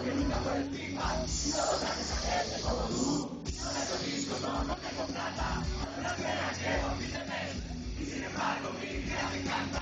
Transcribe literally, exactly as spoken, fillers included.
que nunca fue el Big Bang. No trates a gente como tú. Con estos discos no, no tengo plata. No quieras que olvídeme. Y sin embargo mi vida me encanta.